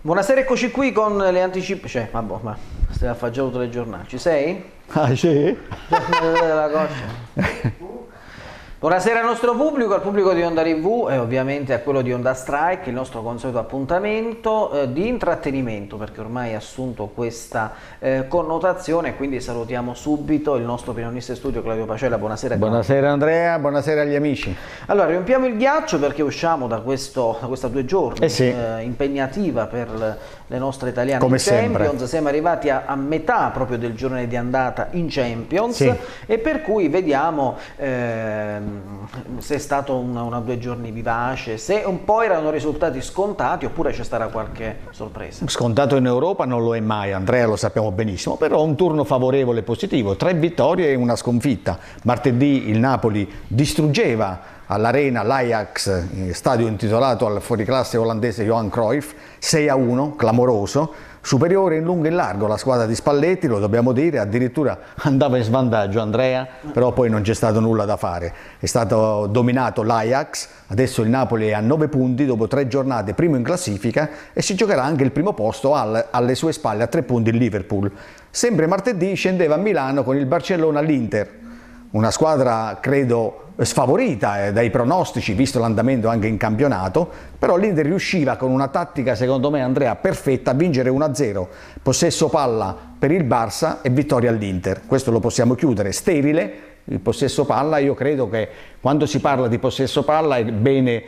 Buonasera, eccoci qui con le anticipazioni. Cioè, vabbè, ma stai a fare già tutte le giornate. Ci sei? Ah, sì? La coscia. Buonasera al nostro pubblico, al pubblico di Onda TV e ovviamente a quello di Onda Strike, il nostro consueto appuntamento di intrattenimento, perché ormai ha assunto questa connotazione, e quindi salutiamo subito il nostro opinionista in studio Claudio Pacella. Buonasera. Buonasera Andrea, buonasera agli amici. Allora, riempiamo il ghiaccio perché usciamo da questa 2 giorni impegnativa per le nostre italiane come in Champions. sempre. Siamo arrivati a metà proprio del girone di andata in Champions, e per cui vediamo se è stato una 2 giorni vivace, se un po' erano risultati scontati oppure c'è stata qualche sorpresa. Scontato in Europa non lo è mai, Andrea, lo sappiamo benissimo, però un turno favorevole e positivo, 3 vittorie e una sconfitta. Martedì il Napoli distruggeva all'Arena l'Ajax, stadio intitolato al fuoriclasse olandese Johan Cruyff, 6-1, clamoroso. Superiore in lungo e in largo la squadra di Spalletti, lo dobbiamo dire, addirittura andava in svantaggio Andrea, però poi non c'è stato nulla da fare. È stato dominato l'Ajax, adesso il Napoli è a 9 punti dopo 3 giornate, primo in classifica, e si giocherà anche il primo posto alle sue spalle a 3 punti il Liverpool. Sempre martedì scendeva a Milano con il Barcellona all'Inter, una squadra credo sfavorita dai pronostici visto l'andamento anche in campionato, però l'Inter riusciva con una tattica secondo me Andrea perfetta a vincere 1-0, possesso palla per il Barça e vittoria all'Inter. Questo lo possiamo chiudere, sterile il possesso palla. Io credo che quando si parla di possesso palla è bene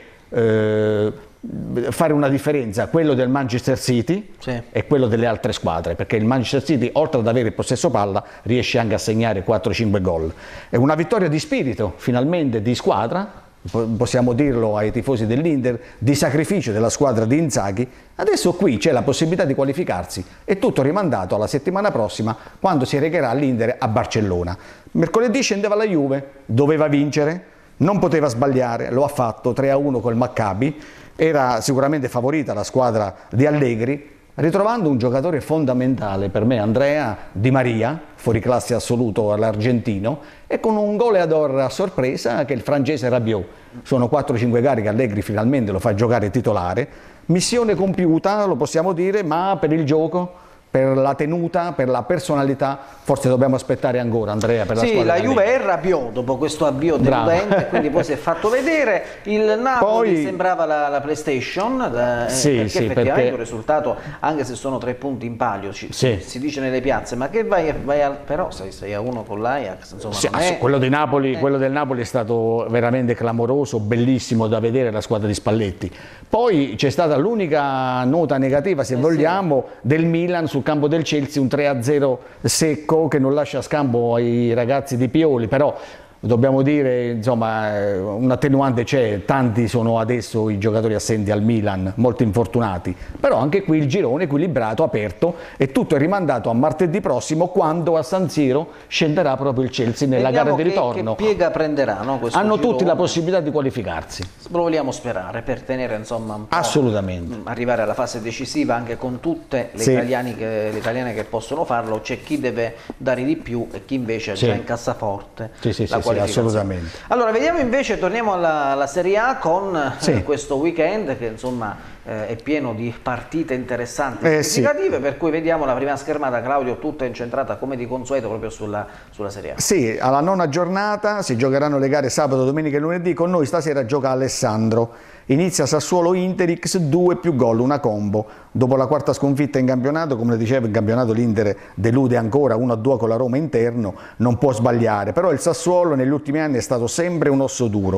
fare una differenza, quello del Manchester City e quello delle altre squadre, perché il Manchester City oltre ad avere il possesso palla riesce anche a segnare 4-5 gol. È una vittoria di spirito, finalmente di squadra, possiamo dirlo ai tifosi dell'Inter, di sacrificio della squadra di Inzaghi. Adesso qui c'è la possibilità di qualificarsi, è tutto rimandato alla settimana prossima quando si recherà l'Inter a Barcellona. Mercoledì scendeva la Juve, doveva vincere, non poteva sbagliare, lo ha fatto 3-1 col Maccabi. Era sicuramente favorita la squadra di Allegri, ritrovando un giocatore fondamentale per me, Andrea Di Maria, fuoriclasse assoluto all'argentino, e con un goleador a sorpresa che è il francese Rabiot. Sono 4-5 gare che Allegri finalmente lo fa giocare titolare. Missione compiuta, lo possiamo dire, ma per il gioco, per la tenuta, per la personalità, forse dobbiamo aspettare ancora, Andrea, per la squadra. Sì, la Juve è Rabiot dopo questo avvio deludente, quindi poi si è fatto vedere. Il Napoli sembrava la PlayStation, perché effettivamente un risultato, anche se sono 3 punti in palio, si dice nelle piazze, ma che però 6-1 con l'Ajax, insomma, quello del Napoli è stato veramente clamoroso, bellissimo da vedere, la squadra di Spalletti. Poi c'è stata l'unica nota negativa, se vogliamo, del Milan sul campo del Chelsea, un 3-0 secco che non lascia scampo ai ragazzi di Pioli, però dobbiamo dire, insomma, un attenuante c'è, tanti sono adesso i giocatori assenti al Milan, molti infortunati, però anche qui il girone equilibrato, aperto, e tutto è rimandato a martedì prossimo, quando a San Siro scenderà proprio il Chelsea nella gara di ritorno. Che piega prenderà, no, questo Hanno girone? tutti la possibilità di qualificarsi. Lo vogliamo sperare, per tenere insomma un po', assolutamente, arrivare alla fase decisiva anche con tutte le italiane che possono farlo. C'è chi deve dare di più e chi invece ha già in cassaforte la qualificazione. Assolutamente. Allora vediamo invece, torniamo alla Serie A con questo weekend che insomma è pieno di partite interessanti e significative, per cui vediamo la prima schermata, Claudio, tutta incentrata come di consueto proprio sulla Serie A. Sì, alla 9ª giornata si giocheranno le gare sabato, domenica e lunedì. Con noi stasera gioca Alessandro. Inizia Sassuolo-Inter, X2 più gol, una combo. Dopo la 4ª sconfitta in campionato, come dicevo, in campionato l'Inter delude ancora, 1-2 con la Roma interno, non può sbagliare. Però il Sassuolo negli ultimi anni è stato sempre un osso duro.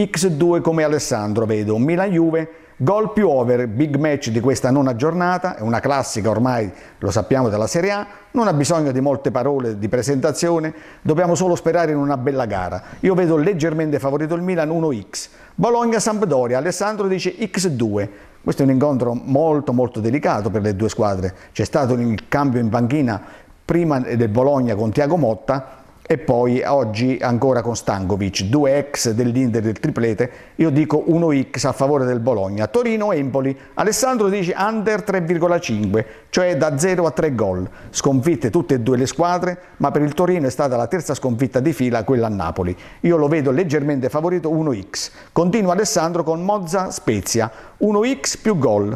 X2 come Alessandro, vedo. Milan-Juve, gol più over, big match di questa 9ª giornata, è una classica ormai, lo sappiamo, della Serie A, non ha bisogno di molte parole di presentazione, dobbiamo solo sperare in una bella gara. Io vedo leggermente favorito il Milan, 1x. Bologna-Sampdoria, Alessandro dice x2. Questo è un incontro molto molto delicato per le due squadre. C'è stato il cambio in panchina prima del Bologna con Thiago Motta e poi oggi ancora con Stankovic, 2 ex dell'Inter del triplete. Io dico 1x a favore del Bologna. Torino-Empoli, Alessandro dice under 3,5, cioè da 0 a 3 gol. Sconfitte tutte e due le squadre, ma per il Torino è stata la terza sconfitta di fila, quella a Napoli. Io lo vedo leggermente favorito, 1x. Continua Alessandro con Monza-Spezia, 1x più gol.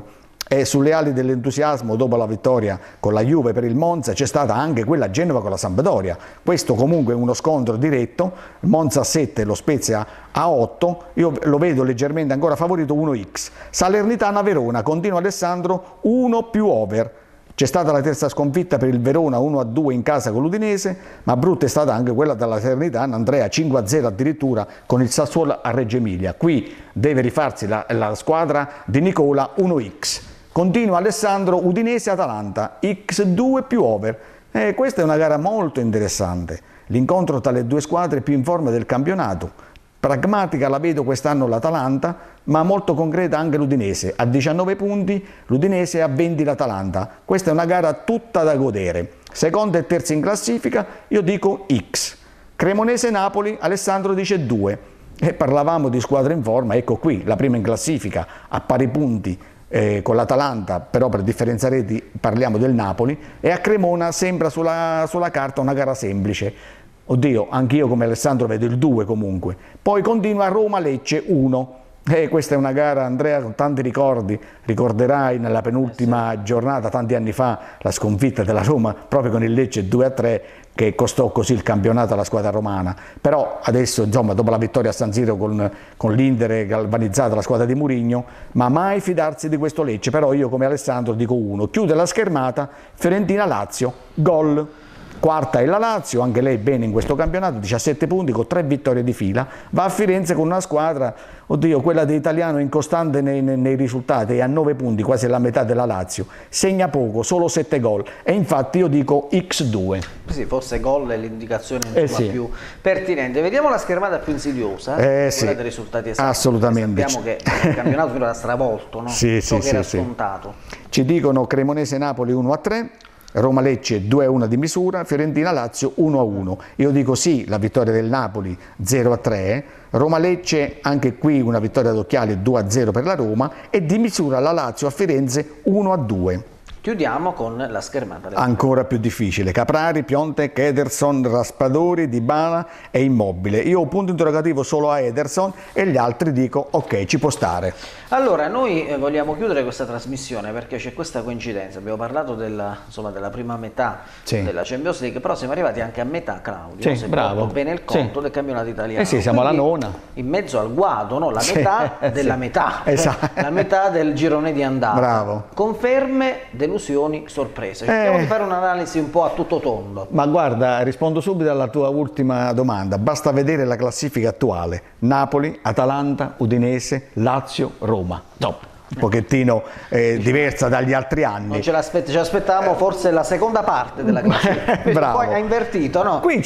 E sulle ali dell'entusiasmo dopo la vittoria con la Juve per il Monza c'è stata anche quella a Genova con la Sampdoria. Questo comunque è uno scontro diretto, Monza a 7, lo Spezia a 8, io lo vedo leggermente ancora favorito 1x. Salernitana Verona, continua Alessandro, 1 più over. C'è stata la terza sconfitta per il Verona 1-2 in casa con l'Udinese, ma brutta è stata anche quella della Salernitana, Andrea 5-0 addirittura con il Sassuolo a Reggio Emilia. Qui deve rifarsi la squadra di Nicola 1x. Continua Alessandro, Udinese-Atalanta, x2 più over. Questa è una gara molto interessante. L'incontro tra le due squadre più in forma del campionato. Pragmatica la vedo quest'anno l'Atalanta, ma molto concreta anche l'Udinese. A 19 punti, l'Udinese a 20 l'Atalanta. Questa è una gara tutta da godere. Seconda e terza in classifica, io dico X. Cremonese-Napoli, Alessandro dice 2. E parlavamo di squadre in forma, ecco qui, la prima in classifica, a pari punti con l'Atalanta, però per differenza reti parliamo del Napoli, e a Cremona sembra sulla carta una gara semplice. Oddio, anch'io come Alessandro vedo il 2 comunque. Poi continua Roma-Lecce 1. Questa è una gara, Andrea, con tanti ricordi. Ricorderai nella penultima giornata, tanti anni fa, la sconfitta della Roma proprio con il Lecce 2-3, che costò così il campionato alla squadra romana. Però adesso, insomma, dopo la vittoria a San Siro con l'Inter galvanizzata la squadra di Mourinho, ma mai fidarsi di questo Lecce. Però io come Alessandro dico 1. Chiude la schermata Fiorentina-Lazio, gol. Quarta è la Lazio, anche lei bene in questo campionato, 17 punti con 3 vittorie di fila, va a Firenze con una squadra, oddio, quella dell'italiano incostante nei risultati, è a 9 punti, quasi la metà della Lazio, segna poco, solo 7 gol, e infatti io dico x2. Sì, forse gol è l'indicazione più pertinente. Vediamo la schermata più insidiosa, quella dei risultati esatti. Assolutamente. Sappiamo che il campionato fino era stravolto, no? Sì, Ciò che era scontato. Ci dicono Cremonese-Napoli 1-3. Roma-Lecce 2-1 di misura, Fiorentina-Lazio 1-1. Io dico sì, la vittoria del Napoli 0-3, Roma-Lecce anche qui una vittoria ad occhiali 2-0 per la Roma, e di misura la Lazio a Firenze 1-2. Chiudiamo con la schermata. Ancora più difficile, Caprari, Piontek, Ederson, Raspadori, Dybala e Immobile. Io ho punto interrogativo solo a Ederson e gli altri dico ok, ci può stare. Allora, noi vogliamo chiudere questa trasmissione perché c'è questa coincidenza. Abbiamo parlato della prima metà della Champions League, però siamo arrivati anche a metà, Claudio. Se bravo. Bene il conto del campionato italiano. Sì, siamo alla nona. In mezzo al guado, no? La metà della metà. Esatto. La metà del girone di andata. Bravo. Conferme, delusioni, sorprese. Cerchiamo di fare un'analisi un po' a tutto tondo. Ma guarda, rispondo subito alla tua ultima domanda. Basta vedere la classifica attuale. Napoli, Atalanta, Udinese, Lazio, Roma. Top. Un pochettino diversa dagli altri anni. Non ce l'aspettavamo forse la seconda parte della classifica. Bravo. Poi ha invertito, no? Qui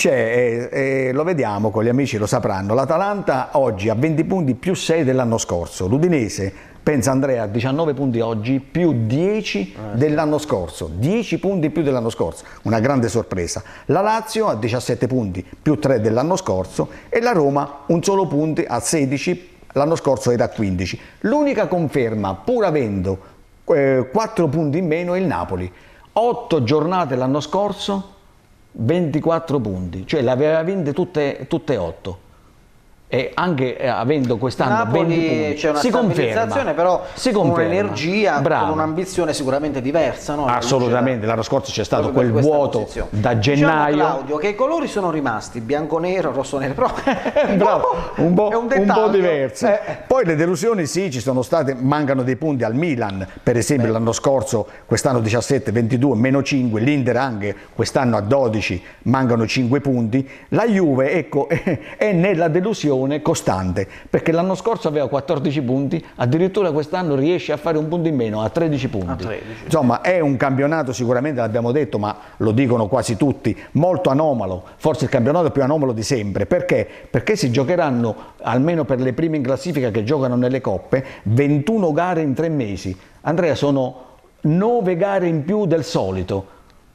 c'è, lo vediamo, con gli amici lo sapranno, l'Atalanta oggi ha 20 punti più 6 dell'anno scorso, l'Udinese, pensa Andrea, 19 punti oggi più 10 dell'anno scorso, 10 punti più dell'anno scorso, una grande sorpresa. La Lazio ha 17 punti più 3 dell'anno scorso e la Roma un solo punto a 16, l'anno scorso era a 15. L'unica conferma, pur avendo 4 punti in meno, è il Napoli. 8 giornate l'anno scorso, 24 punti, cioè le aveva vinte tutte 8. E anche avendo quest'anno 20 punti, c'è una stabilizzazione, però con un'energia, con un'ambizione sicuramente diversa, no? Assolutamente, l'anno scorso c'è stato quel vuoto da gennaio. Diciamo, Claudio, che i colori sono rimasti bianco-nero, rosso-nero, però bravo, un po' diverso. Poi le delusioni sì, ci sono state, mancano dei punti al Milan, per esempio l'anno scorso, quest'anno 17, 22, meno 5, l'Inter anche quest'anno a 12, mancano 5 punti. La Juve, ecco, è nella delusione costante, perché l'anno scorso aveva 14 punti, addirittura quest'anno riesce a fare un punto in meno, a 13 punti. Insomma, è un campionato, sicuramente l'abbiamo detto, ma lo dicono quasi tutti, molto anomalo, forse il campionato più anomalo di sempre. Perché? Perché si giocheranno, almeno per le prime in classifica che giocano nelle coppe, 21 gare in 3 mesi. Andrea, sono 9 gare in più del solito.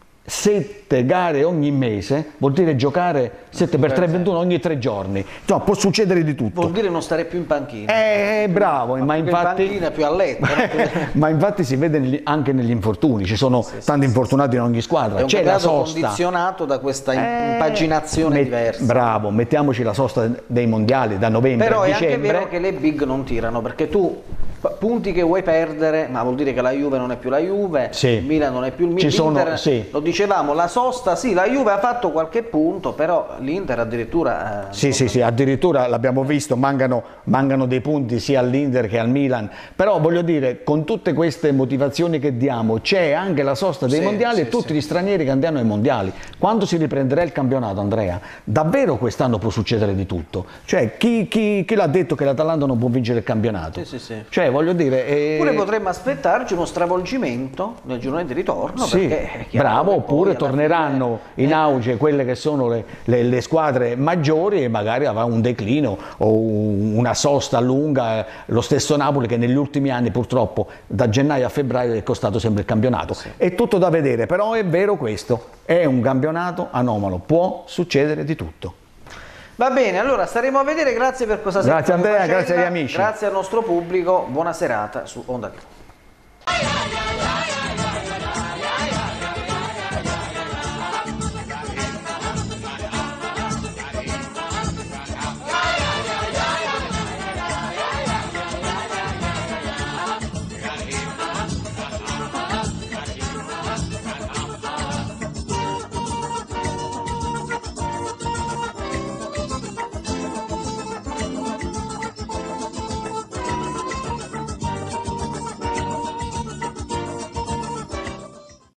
7 gare ogni mese vuol dire giocare 7 per 3, 21 ogni 3 giorni. Insomma, può succedere di tutto. Vuol dire non stare più in panchina. Bravo, ma infatti, in panchina più a letto. Ma infatti si vede anche negli infortuni, ci sono tanti infortunati in ogni squadra. C'è la sosta condizionato da questa impaginazione diversa. Bravo, mettiamoci la sosta dei mondiali da novembre a dicembre. Però è anche vero che le big non tirano, perché tu punti che vuoi perdere, ma vuol dire che la Juve non è più la Juve, sì. il Milan non è più il Milan, sì. Lo dicevamo, la sosta, sì, la Juve ha fatto qualche punto, però l'Inter addirittura... Sì, addirittura l'abbiamo visto, mancano dei punti sia all'Inter che al Milan, però voglio dire, con tutte queste motivazioni che diamo, c'è anche la sosta dei mondiali e tutti gli stranieri che andranno ai mondiali. Quando si riprenderà il campionato, Andrea, davvero quest'anno può succedere di tutto. Cioè, chi l'ha detto che l'Atalanta non può vincere il campionato? Sì. Cioè, voglio dire... Oppure potremmo aspettarci uno stravolgimento nel girone di ritorno, perché bravo, oppure torneranno in auge quelle che sono le squadre maggiori e magari avrà un declino o una sosta lunga, lo stesso Napoli che negli ultimi anni purtroppo da gennaio a febbraio è costato sempre il campionato. È tutto da vedere, però è vero questo, è un campionato anomalo, può succedere di tutto. Va bene, allora staremo a vedere, grazie per questa Grazie Andrea, grazie agli amici. Grazie al nostro pubblico, buona serata su Onda TV.